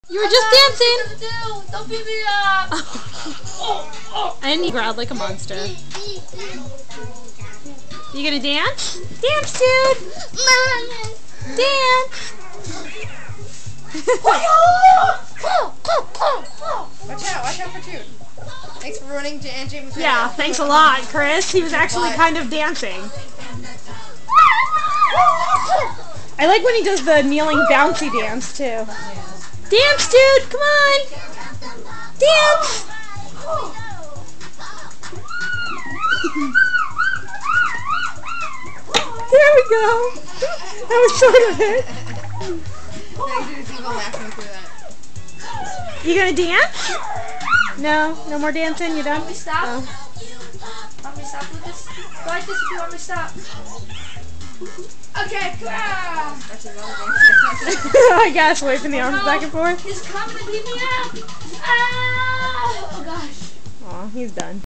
You were just dancing. Don't beat me up. And he growled like a monster. You gonna dance? Dance, Jude! Dance! Watch out for Jude. Thanks for ruining Aunt James' video. Yeah, thanks a lot, Chris. He was actually kind of dancing. I like when he does the kneeling bouncy dance, too. Dance, Jude! Come on! Dance! There we go! That was sort of it. You gonna dance? No? No more dancing? You done? Want me to stop? Oh. Want me to stop with this? Go like this if you want me to stop. Okay, come on! I guess, waving the arms back and forth. He's coming to beat me up! Ah! Oh gosh. Aw, he's done.